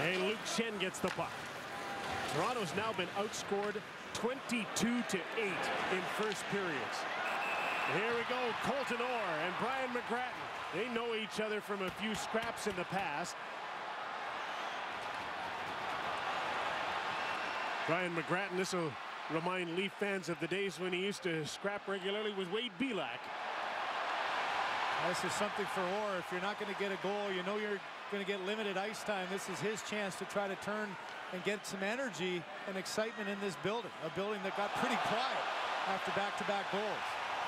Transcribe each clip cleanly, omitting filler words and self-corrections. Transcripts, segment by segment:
And Luke Chen gets the puck. Toronto's now been outscored 22-8 in first periods. Here we go, Colton Orr and Brian McGrattan. They know each other from a few scraps in the past. Brian McGrattan, this will remind Leaf fans of the days when he used to scrap regularly with Wade Belak. This is something for Orr. If you're not going to get a goal, you know you're going to get limited ice time. This is his chance to try to turn and get some energy and excitement in this building. A building that got pretty quiet after back-to-back goals.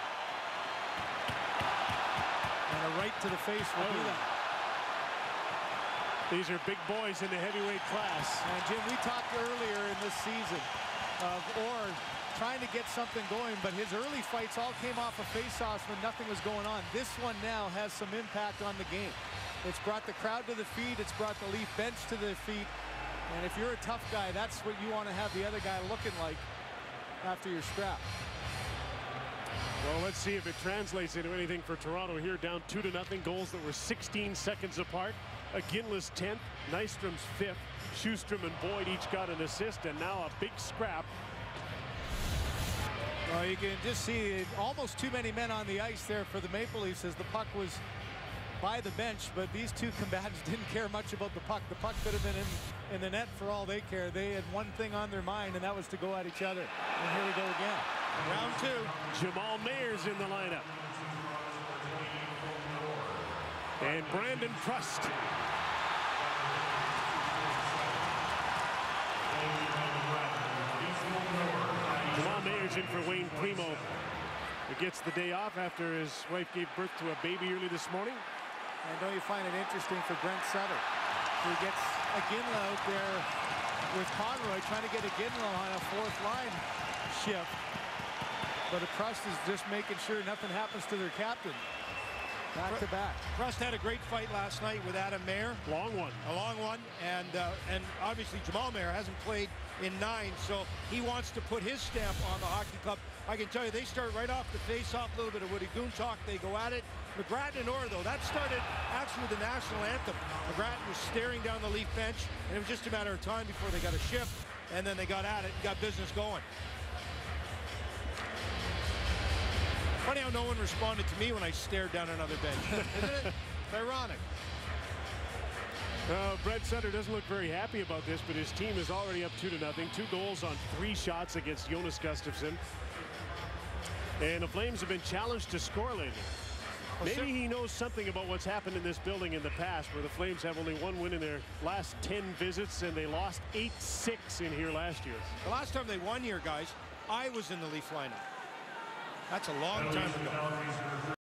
And a right to the face will do that. These are big boys in the heavyweight class. And Jim, we talked earlier in this season of Orr trying to get something going, but his early fights all came off of face-offs when nothing was going on. This one now has some impact on the game. It's brought the crowd to the feet. It's brought the Leaf bench to their feet. And if you're a tough guy, that's what you want to have the other guy looking like after your scrap. Well, let's see if it translates into anything for Toronto here. Down 2-0. Goals that were 16 seconds apart. Aginla's 10th, Nystrom's 5th. Schustrom and Boyd each got an assist, and now a big scrap. Well, you can just see almost too many men on the ice there for the Maple Leafs as the puck was by the bench, but these two combatants didn't care much about the puck. The puck could have been in the net for all they care. They had one thing on their mind, and that was to go at each other. And here we go again. Round two. Jamal Mayer's in the lineup. And Brandon Prust. Jamal Mayer's in for Wayne Primo, who gets the day off after his wife gave birth to a baby early this morning. And don't you find it interesting for Brent Sutter, who gets Iginla out there with Conroy, trying to get Iginla on a fourth line shift. But the Prust is just making sure nothing happens to their captain. Back to back. Prust had a great fight last night with Adam Mayer. Long one. A long one. And obviously Jamal Mayer hasn't played in 9, so he wants to put his stamp on the hockey club. I can tell you, they start right off the face-off, a little bit of Woody Goon talk. They go at it. McGrattan and Orr, though, that started actually with the national anthem. McGrattan was staring down the Leaf bench, and it was just a matter of time before they got a shift, and then they got at it and got business going. Funny how no one responded to me when I stared down another bench. Isn't it? It's ironic. Brent Sutter doesn't look very happy about this, but his team is already up 2-0. 2 goals on 3 shots against Jonas Gustafsson. And the Flames have been challenged to score lately. Maybe he knows something about what's happened in this building in the past, where the Flames have only 1 win in their last 10 visits, and they lost 8-6 in here last year. The last time they won here, guys, I was in the Leaf lineup. That's a long time ago.